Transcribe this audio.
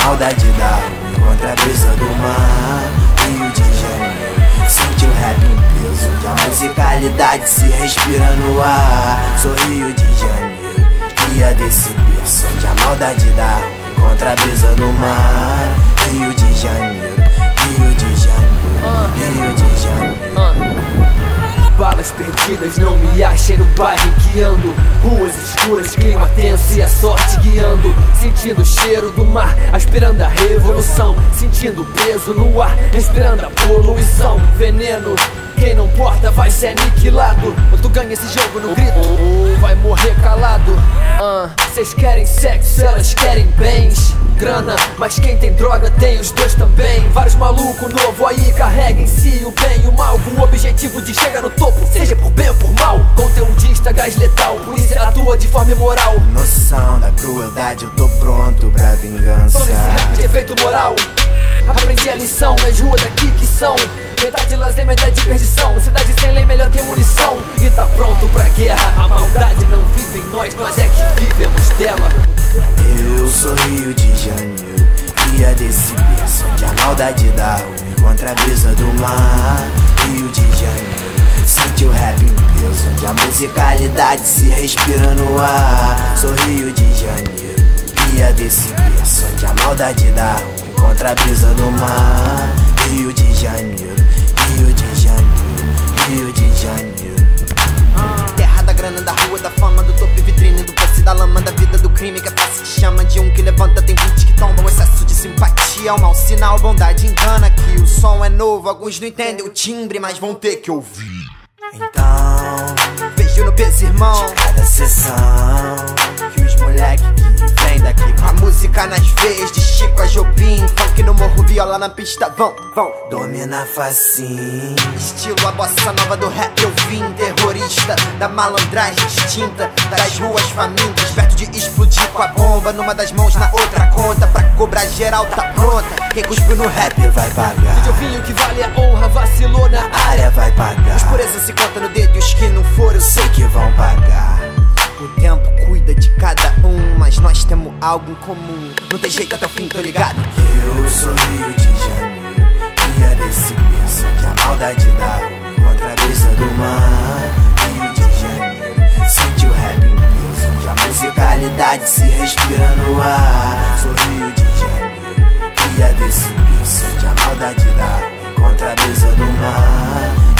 maldade da rua, encontra a brisa do mar. Rio de Janeiro, sente o rap em peso, onde a musicalidade se respira no ar. Sou Rio de Janeiro, cria desse berço, onde a maldade da rua, encontra a brisa do mar. Rio de Janeiro, Rio de Janeiro, Rio de Janeiro. Balas perdidas, não me achem no bairro em que ando. Ruas escuras, clima tenso e a sorte guiando. Sentindo o cheiro do mar, aspirando a revolução. Sentindo o peso no ar, respirando a poluição. Veneno, quem não porta vai ser aniquilado. Ou tu ganha esse jogo no grito, ou vai morrer calado. Cês querem sexo, elas querem bens, grana, mas quem tem droga tem os dois também. Vários malucos novo aí carrega em si o bem e o mal, com o objetivo de chegar no topo, seja por bem ou por mal. Conteudista, gás letal, polícia atua de forma imoral. Noção da crueldade, eu tô pronto pra vingança. Todo esse rap de efeito moral, aprendi a lição nas ruas daqui que são metade de lazer, metade de perdição. Cidade sem lei, melhor ter munição. E tá pronto pra guerra, a maldade não vive em nós, nós é que vivemos dela. Eu sou Rio de Janeiro, cria desse berço, onde a maldade da rua encontra a brisa do mar. Rio de Janeiro, sente o rap em peso, onde a musicalidade se respira no ar. Sou Rio de Janeiro, cria desse berço, onde a maldade da rua encontra a brisa do mar. Rio de Janeiro, Rio de Janeiro, Rio de Janeiro. Terra da grana, da rua, da fama, do topo e vitrine, do posse da lama, da vida do crime, que é fácil que chama de um que levanta, tem 20 que tombam. Excesso de simpatia é um mau sinal, bondade engana. Que o som é novo, alguns não entendem o timbre, mas vão ter que ouvir. Então, Beijo no peso, irmão, cada sessão que os moleque que vem daqui com a música nas veias, de Chico a Jobim. Funk no morro, viola na pista, vão domina facinho. Estilo a bossa nova do rap eu vim. Terrorista da malandragem extinta, das ruas famintas, perto de explodir com a bomba numa das mãos, na outra conta. Pra cobrar geral tá pronta, quem cuspiu no rap Vai pagar, De ovinho que vale a honra, vacilou na a área vai pagar. As purezas se conta no dedo e os que não foram, eu sei Sei que vão pagar. o tempo cuida de cada um, mas nós temos algo em comum. Não tem jeito até o fim, tô ligado. Eu sou Rio de Janeiro, cria desse berço, onde a maldade da rua encontra a brisa do mar. Rio de Janeiro, sente o rap em peso, onde a musicalidade se respira no ar. Sou Rio de Janeiro, cria desse berço, onde a maldade da rua encontra a brisa do mar.